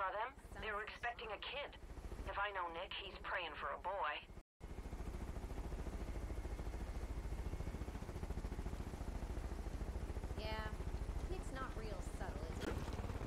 saw them. They were expecting a kid. If I know Nick, he's praying for a boy. Yeah, Nick's not real subtle, is he?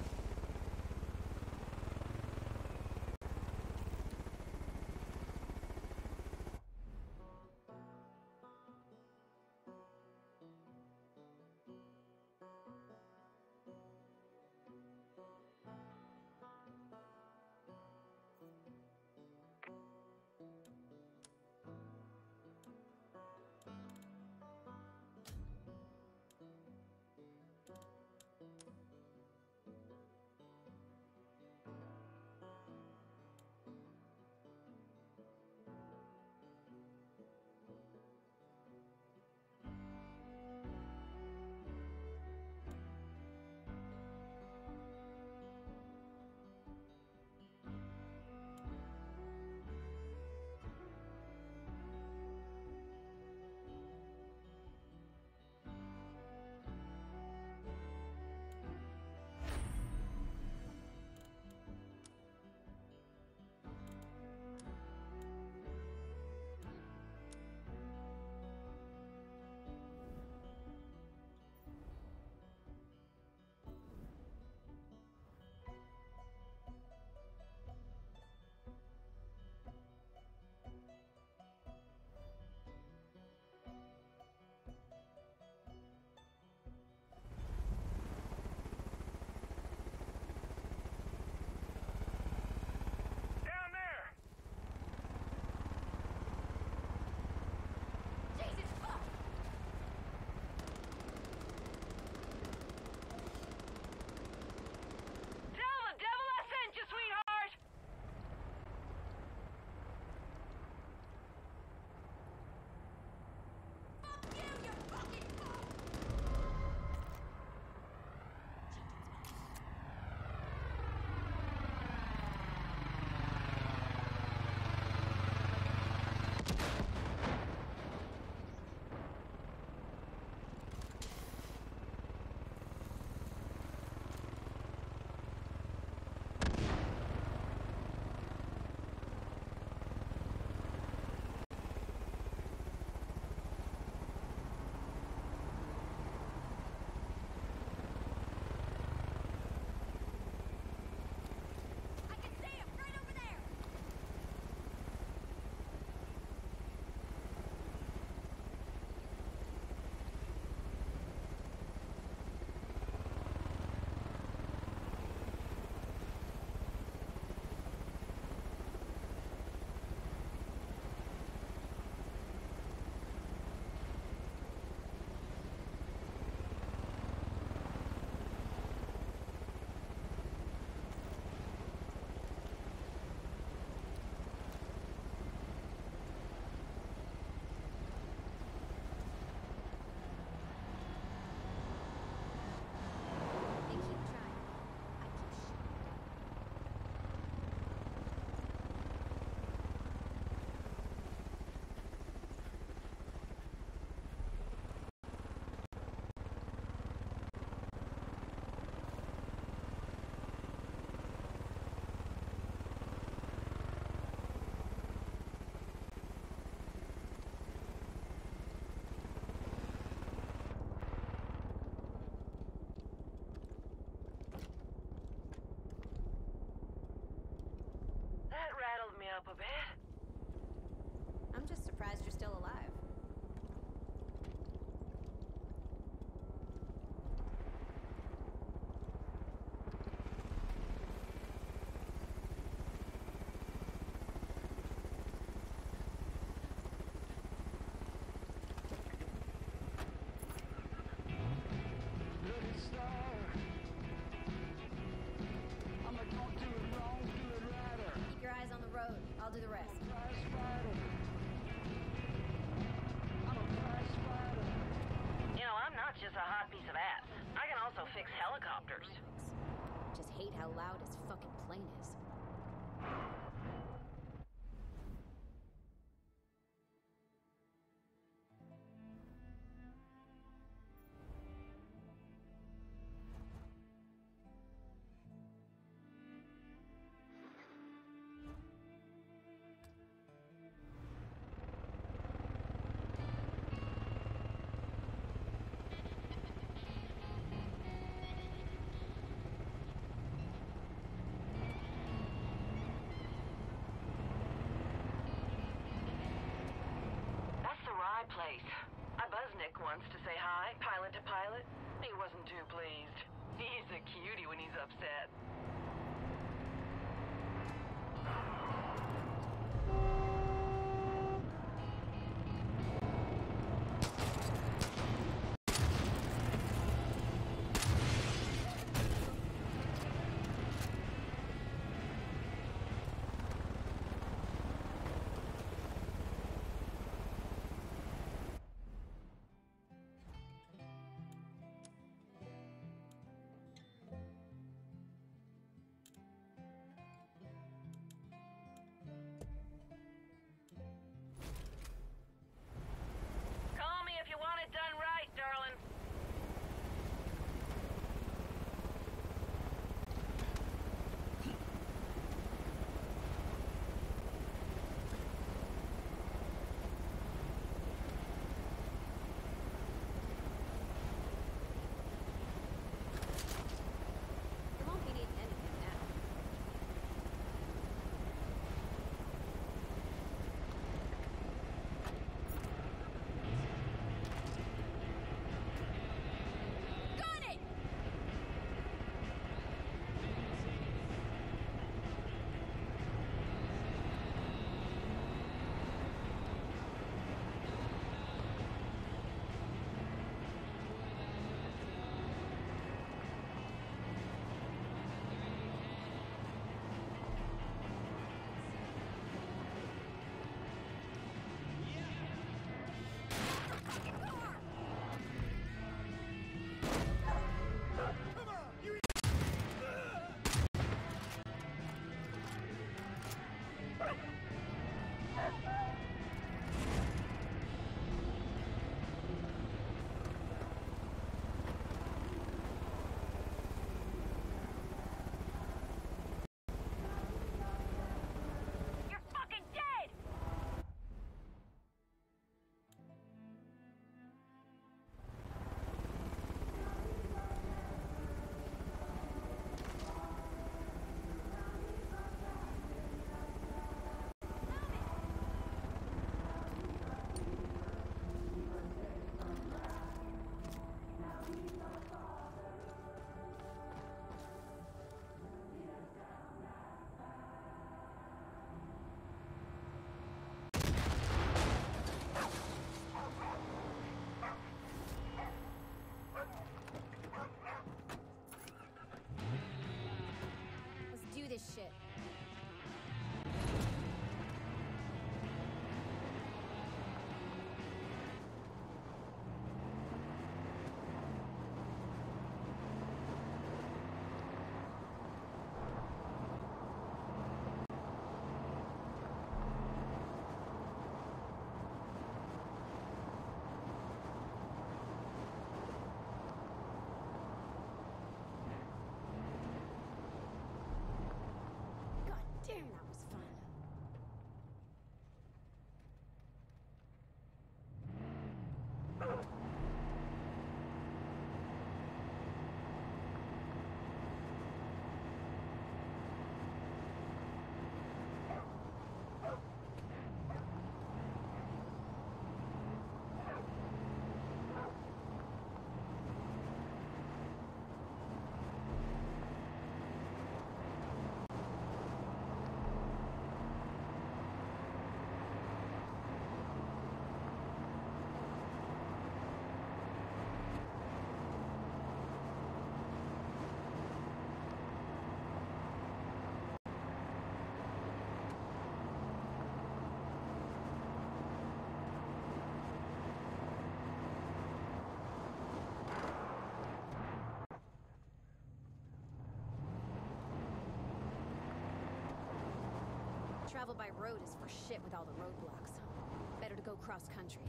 Rattled me up a bit. I'm just surprised you're still alive. Keep your eyes on the road. I'll do the rest. You know, I'm not just a hot piece of ass. I can also fix helicopters. Just hate how loud his fucking plane is. once to say hi, pilot to pilot. He wasn't too pleased. He's a cutie when he's upset. Call me if you want it done right, darling. You won't be needing anything now. Got it! You're fucking dead! Let's do this shit. God damn, that was fun. Travel by road is for shit with all the roadblocks. Better to go cross country.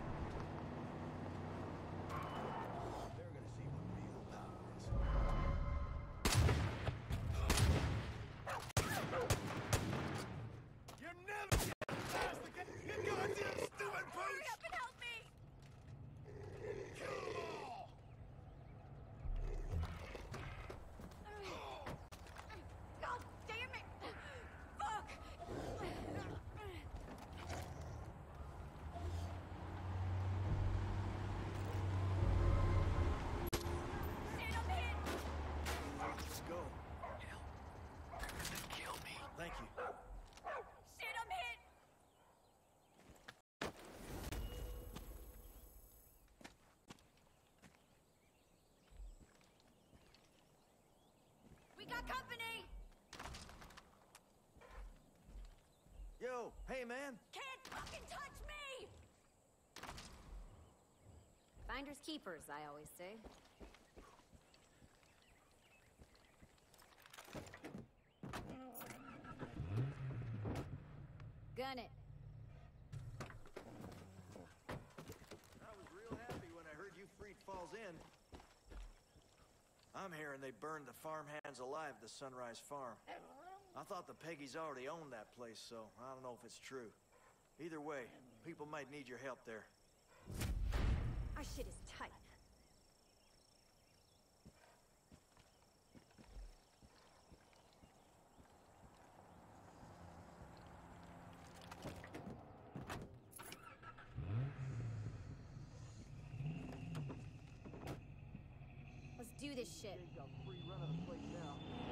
They're gonna see what real power is. got company! Yo, hey man! Can't fucking touch me! Finders keepers, I always say. Gun it. I was real happy when I heard you freed Falls Inn. I'm hearing they burned the farmhands alive at the Sunrise Farm. I thought the Peggies already owned that place, so I don't know if it's true. Either way, people might need your help there. Our shit is tight. Let's do this shit. Got free run of the place now.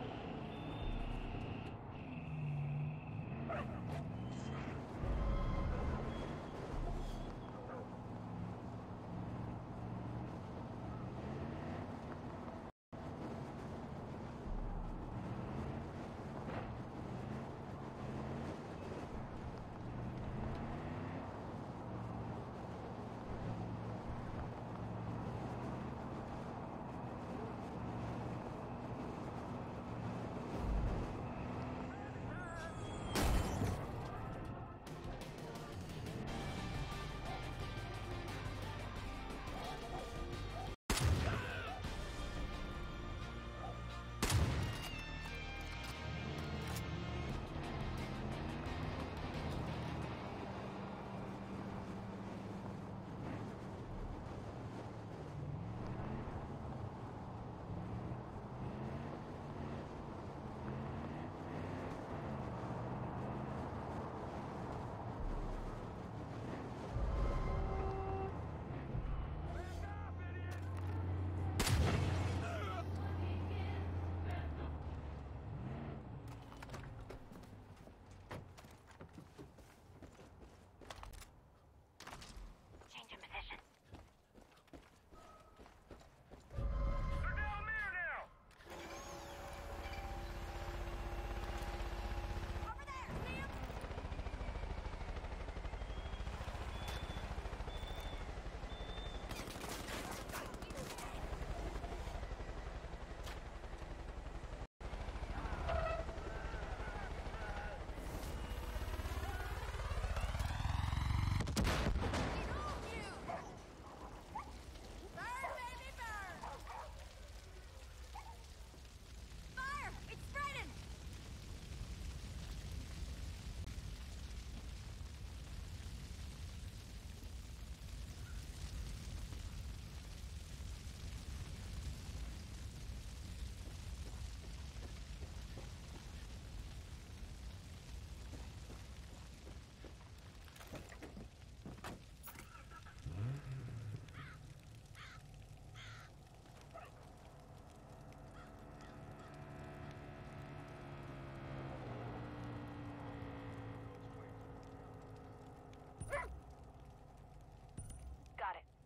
Got it.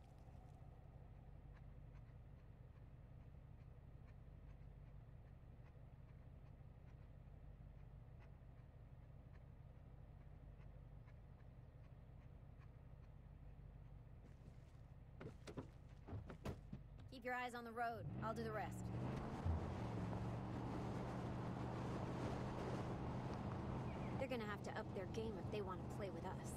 Keep your eyes on the road. I'll do the rest. They're gonna have to up their game if they want to play with us.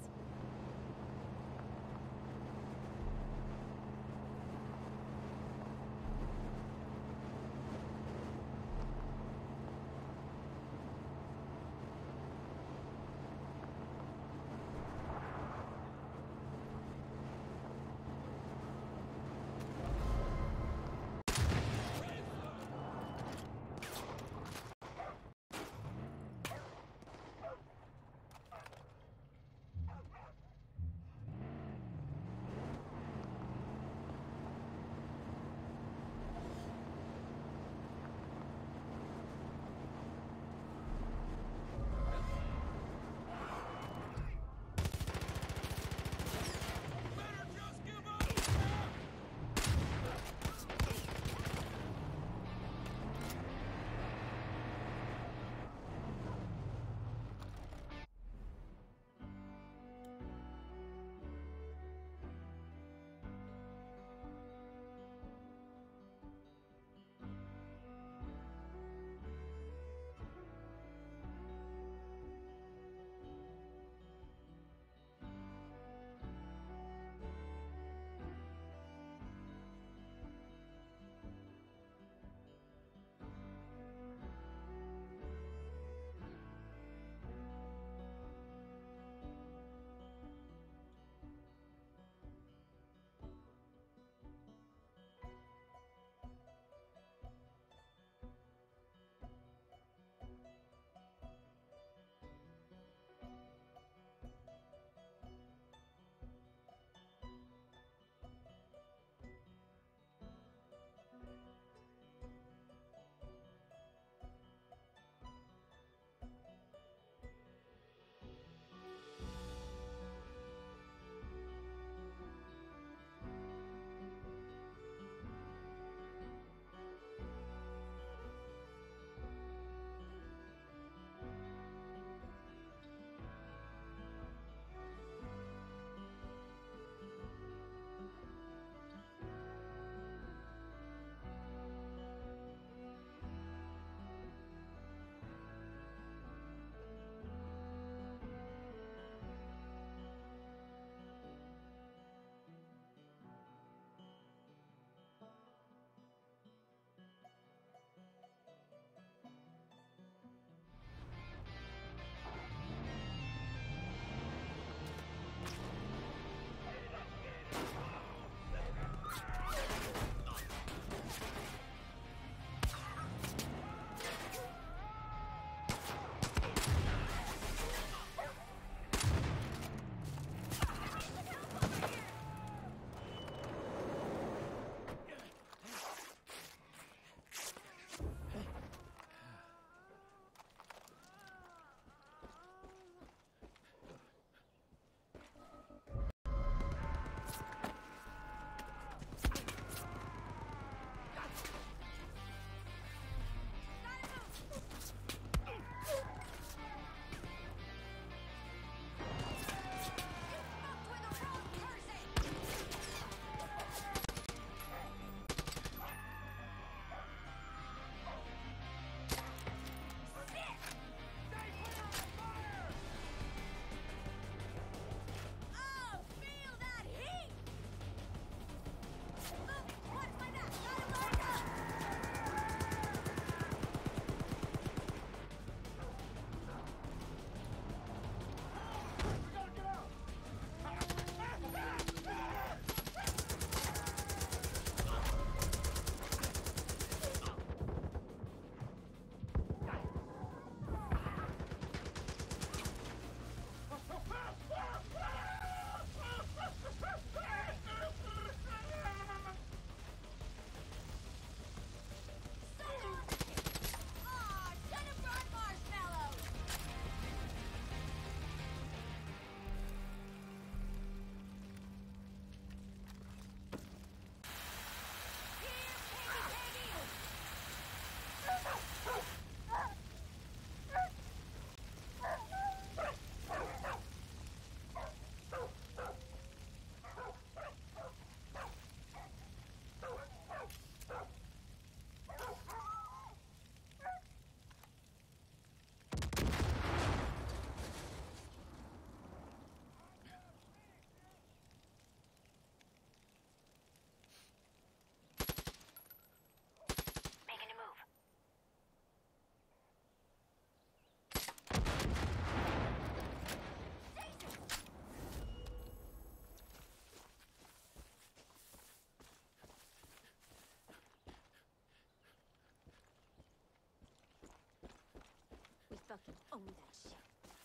fucking own that shit.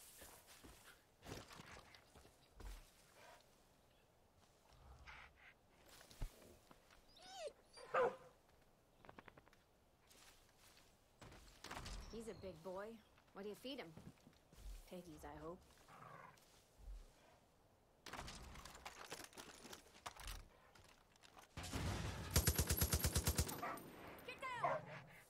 He's a big boy. What do you feed him? Piggies, I hope. Get down!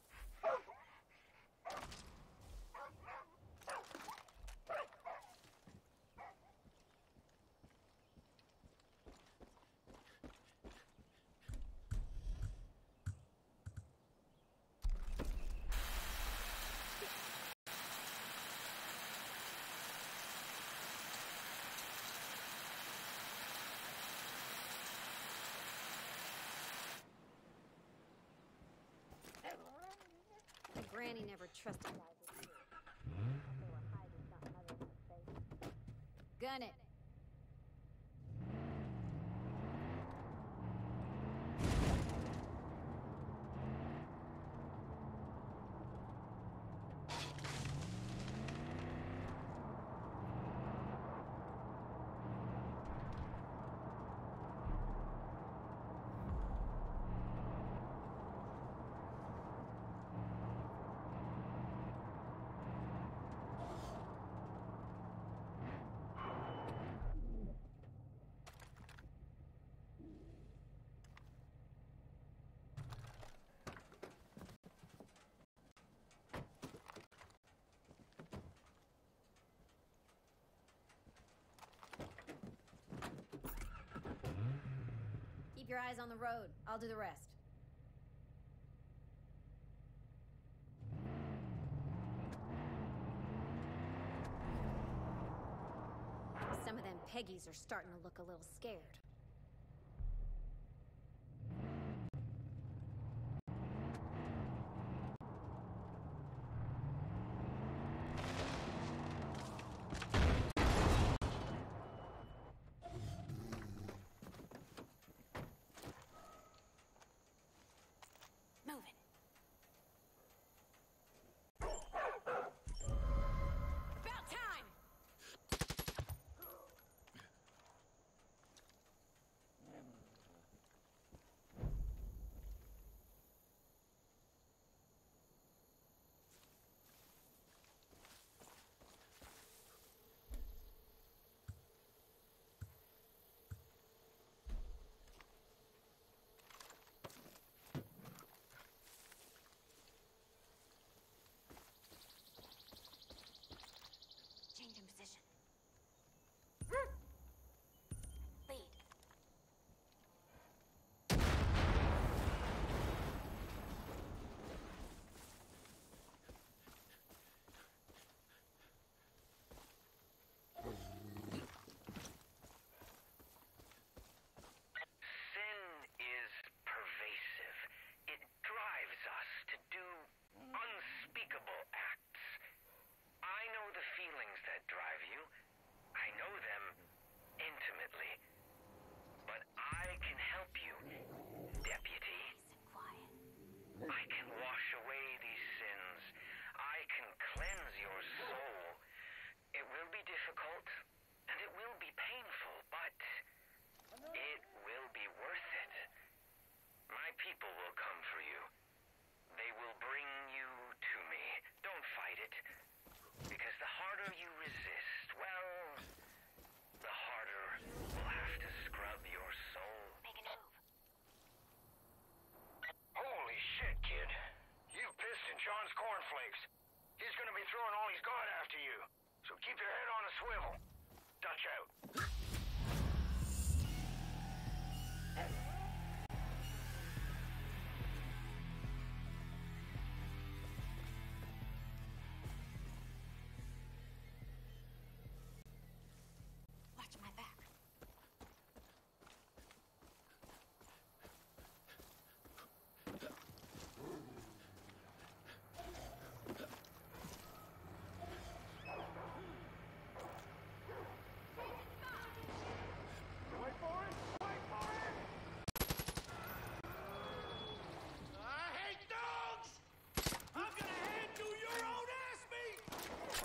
Granny never trusted guys with you. They were hiding something other than a face. Gun it. Keep your eyes on the road. I'll do the rest. Some of them Peggies are starting to look a little scared. Moving. About time! Change in position. Lead. Sin is pervasive. It drives us to do unspeakable acts. I know the feelings that drive you. I know them intimately. But I can help you, Deputy. Quiet. I can wash away these sins. I can cleanse your soul. It will be difficult, and it will be painful, but it will be worth it. My people will come for you. They will bring you to me. Don't fight it. Because the harder you resist, well, the harder we'll have to scrub your soul. Make a move. Holy shit, kid. You've pissed in John's cornflakes. He's gonna be throwing all he's got after you. So keep your head on a swivel. Dutch out. Watch my back. I hate dogs! I'm gonna hand you your own ass meat!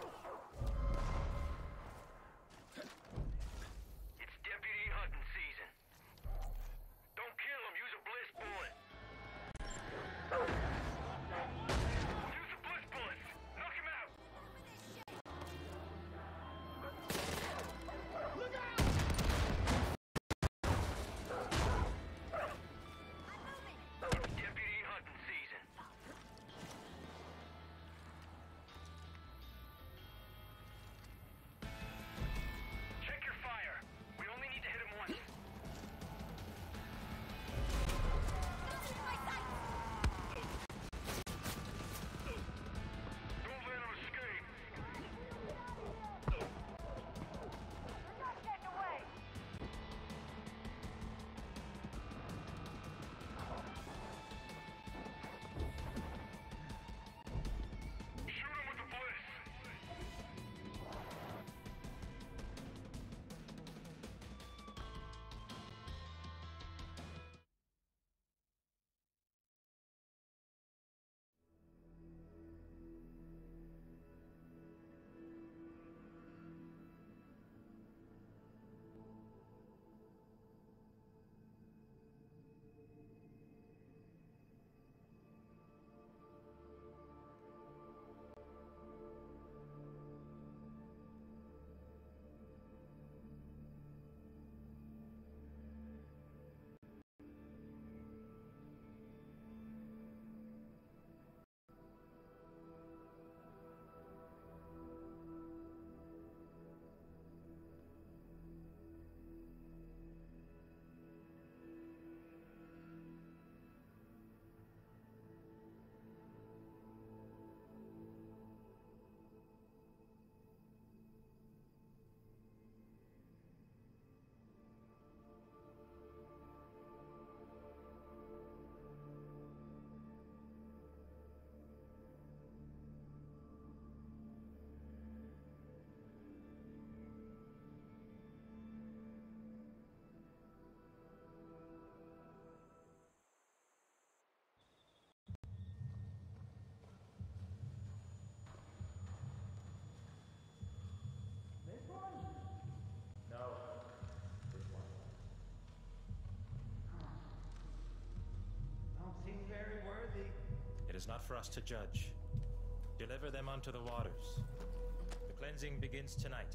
for us to judge. Deliver them unto the waters. The cleansing begins tonight.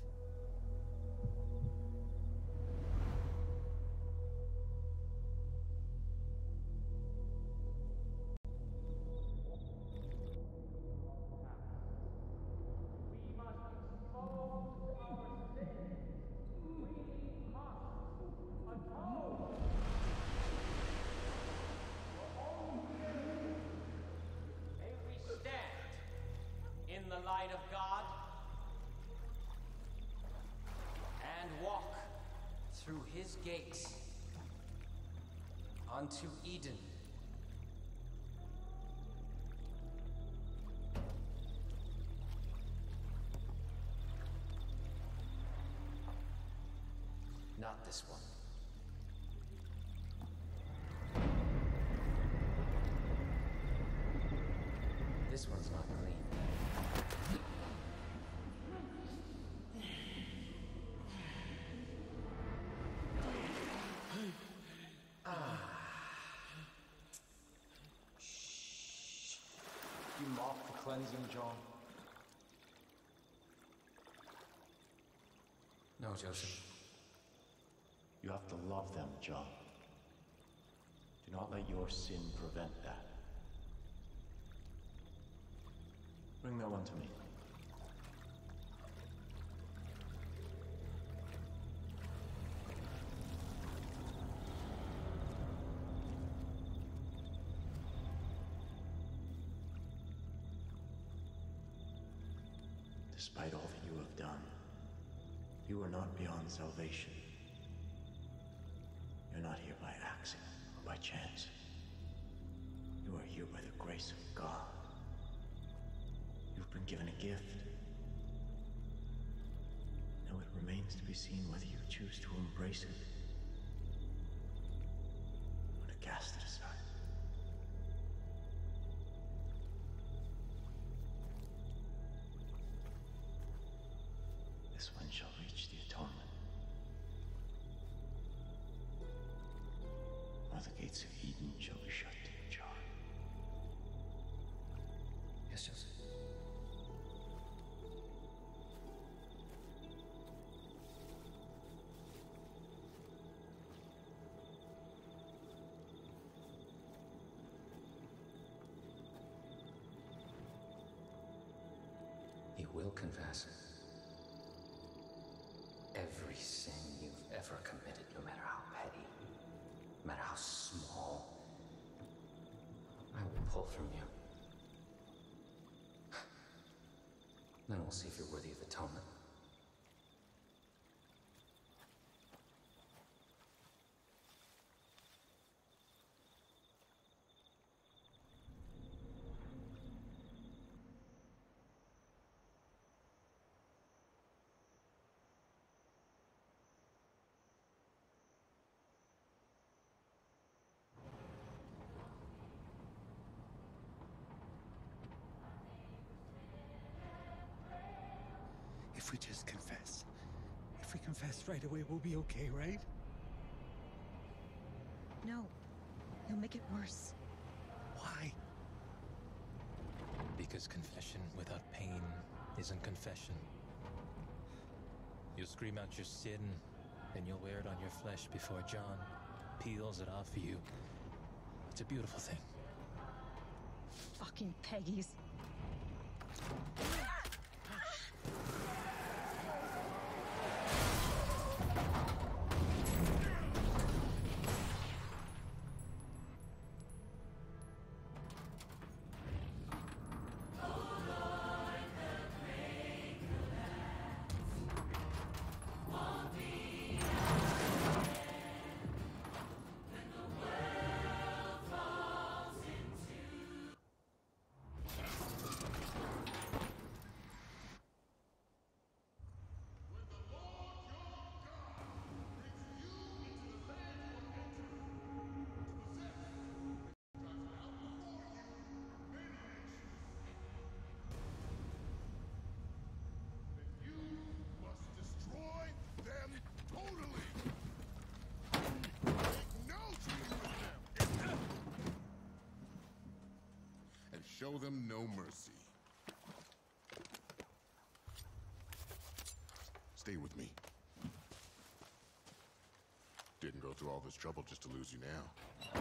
In the light of God and walk through his gates unto Eden. Not this one. This one's not clean. You mock the cleansing, John? No, Joseph. You have to love them, John. Do not let your sin prevent that. Bring that one to me. Despite all that you have done, you are not beyond salvation. You're not here by accident or by chance. You are here by the grace of God. You've been given a gift. Now it remains to be seen whether you choose to embrace it or to cast it aside. This one shall reach the atonement, or the gates of Eden shall be shut to you, John. Yes, Joseph. You will confess every sin you've ever committed, no matter how petty, no matter how small. I will pull from you. Then we'll see if you're worthy of atonement. If we just confess. If we confess right away, we'll be okay, right? No. You'll make it worse. Why? Because confession without pain isn't confession. You'll scream out your sin, and you'll wear it on your flesh before John peels it off you. It's a beautiful thing. Fucking Peggies. show them no mercy. Stay with me. Didn't go through all this trouble just to lose you now.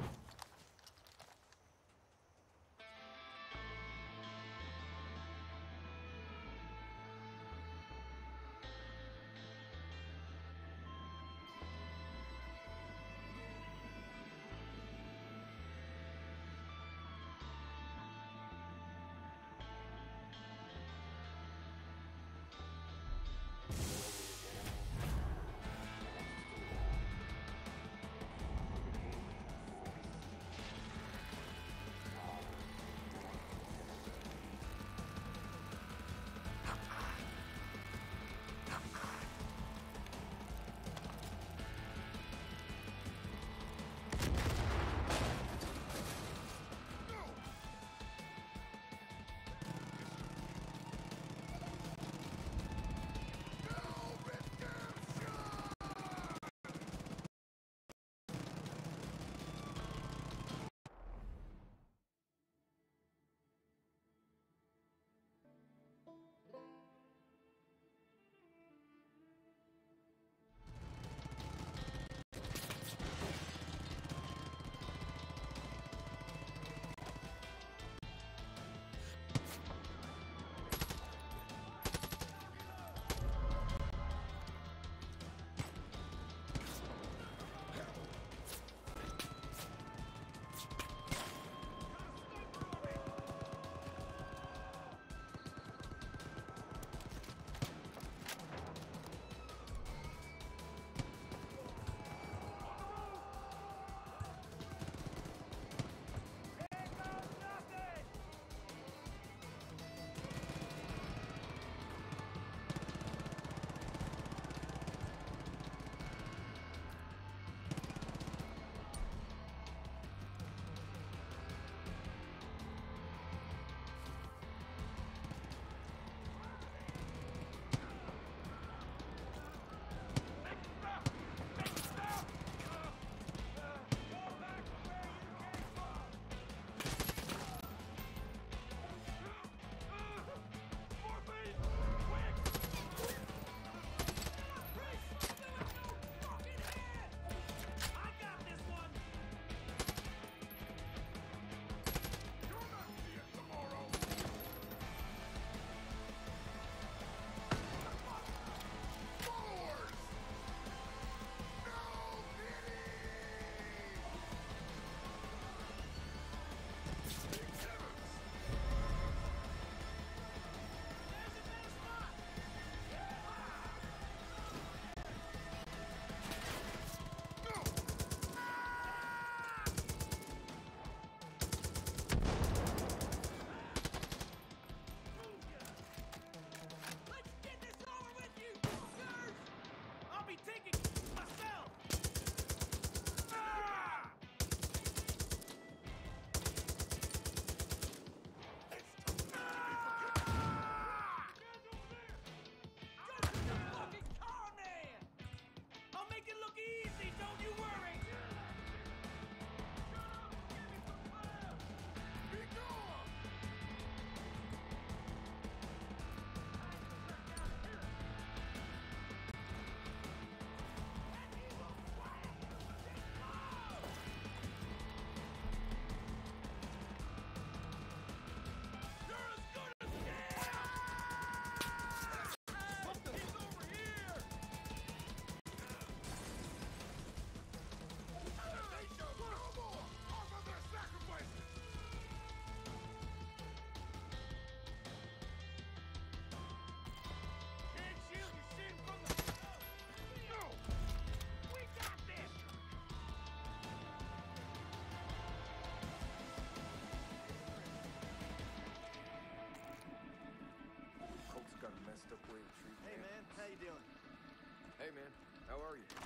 Hey, man. How are you?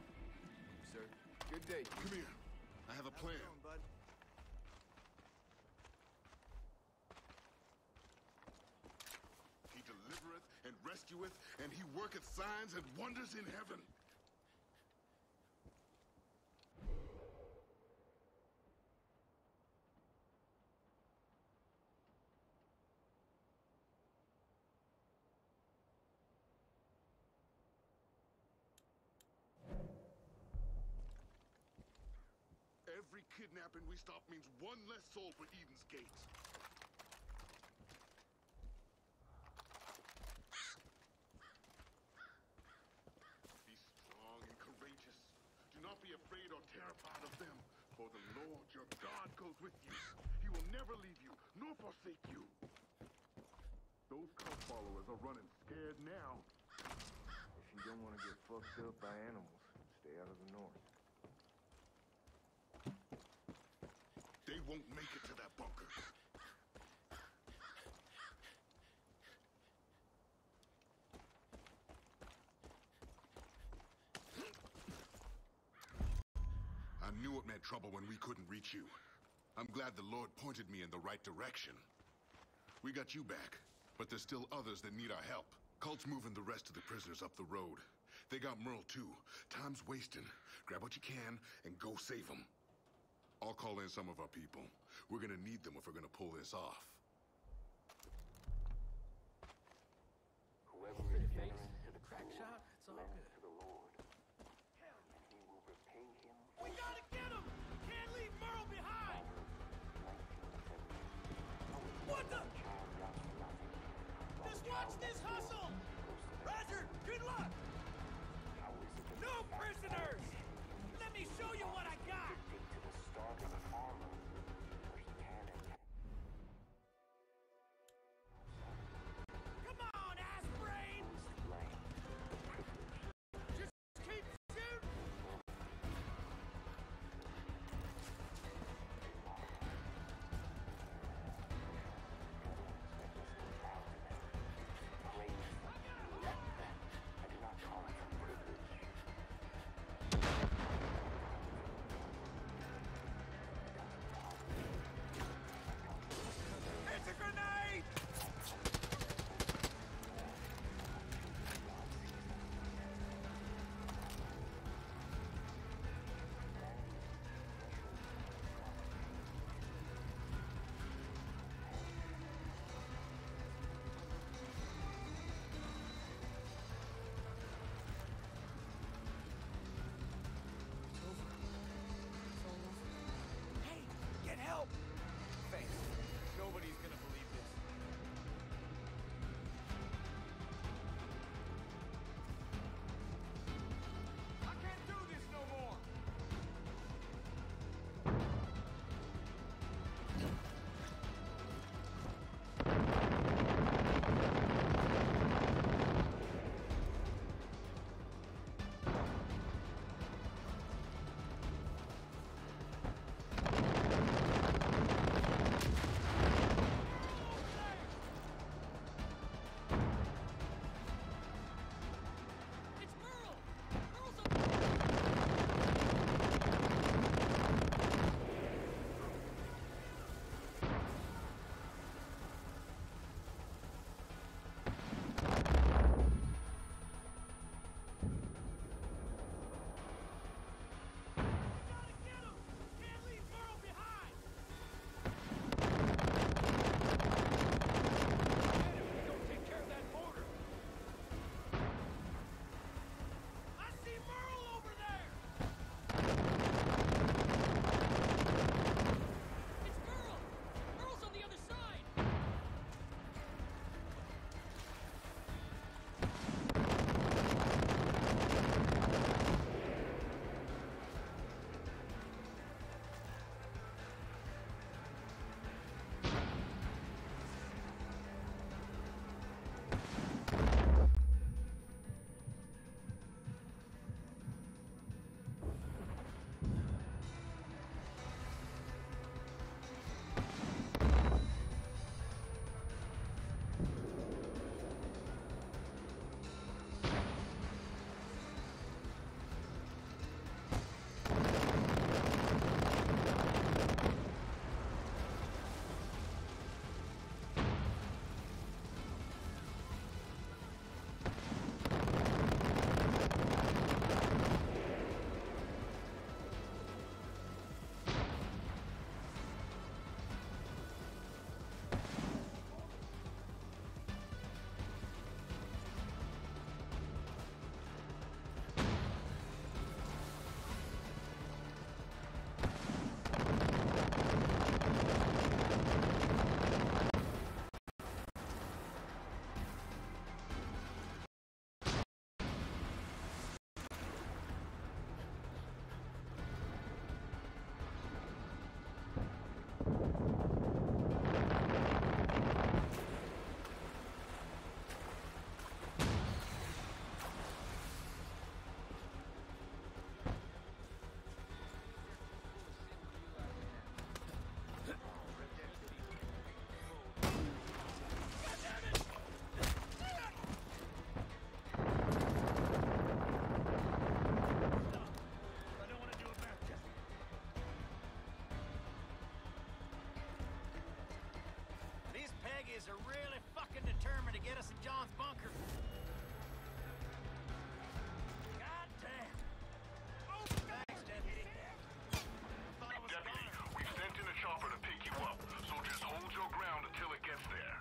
Sir, good day. Come here. I have a plan. How's it going, bud? He delivereth and rescueth, and he worketh signs and wonders in heaven. kidnapping we stop means one less soul for Eden's gates. Be strong and courageous. Do not be afraid or terrified of them, for the Lord your God goes with you. He will never leave you, nor forsake you. Those cult followers are running scared now. If you don't want to get fucked up by animals, stay out of the north. They won't make it to that bunker. I knew it meant trouble when we couldn't reach you. I'm glad the Lord pointed me in the right direction. We got you back, but there's still others that need our help. Cult's moving the rest of the prisoners up the road. They got Merle too. Time's wasting. Grab what you can and go save them. I'll call in some of our people. We're gonna need them if we're gonna pull this off. Whoever is generous to the crack shot, it's all good. To the Lord, and he will repay him. We gotta get him! Can't leave Merle behind! What the? Just watch this hustle! Roger, good luck! No prisoners! Let me show you what I got! Come on, ass brain! Just keep shooting! John's bunker. God damn. Oh, thanks, Deputy. Deputy, we've sent in a chopper to pick you up, so just hold your ground until it gets there.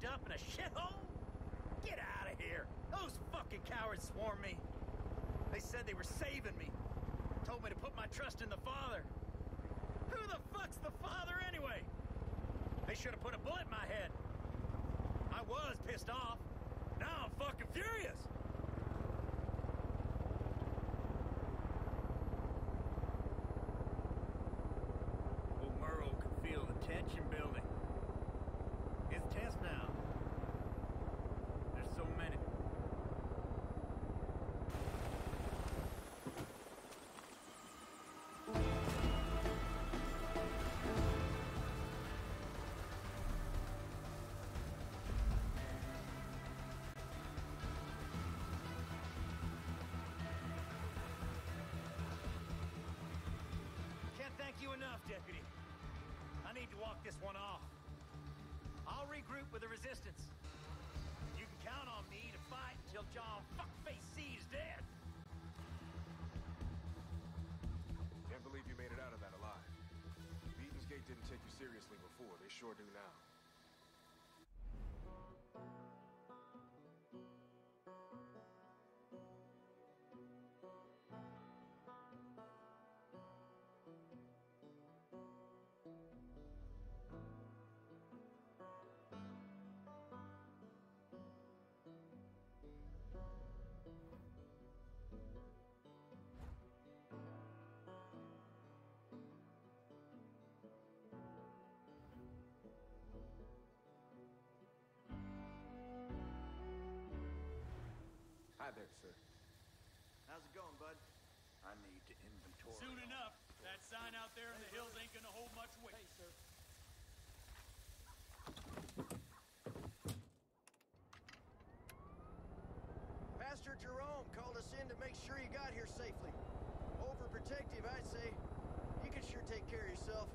up in a shithole? Get out of here! Those fucking cowards swarmed me. They said they were saving me. Told me to put my trust in the Father. Who the fuck's the Father anyway? They should have put a bullet in my head. I was pissed off. Now I'm fucking furious. Old Merle can feel the tension building. It's tense now. There's so many. Can't thank you enough, Deputy. I need to walk this one off. I'll regroup with the Resistance. You can count on me to fight until John Fuckface C is dead. Can't believe you made it out of that alive. Beaton's Gate didn't take you seriously before. They sure do now. Hi there, sir. How's it going, bud? I need to inventory. Soon enough. That sign out there in the hills ain't gonna hold much weight. Hey, sir. Pastor Jerome called us in to make sure you got here safely. Overprotective, I'd say. You can sure take care of yourself.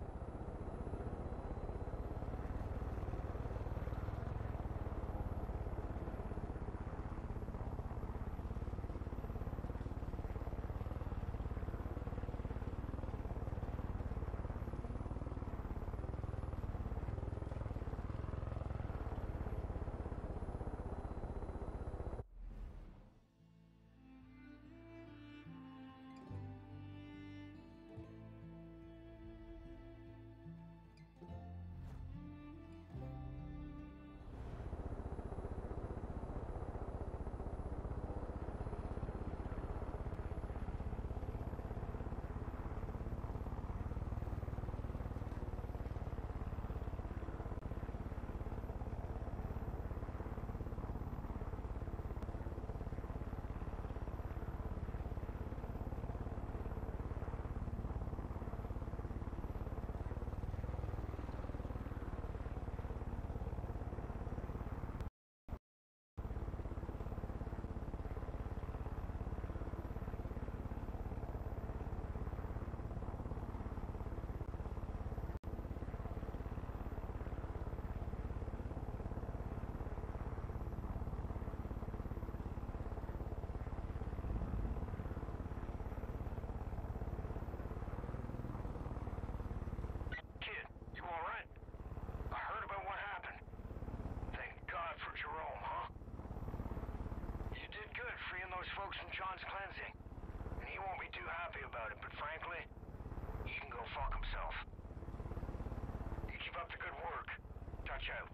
Folks from John's cleansing. And he won't be too happy about it, but frankly, he can go fuck himself. You keep up the good work. Touch out.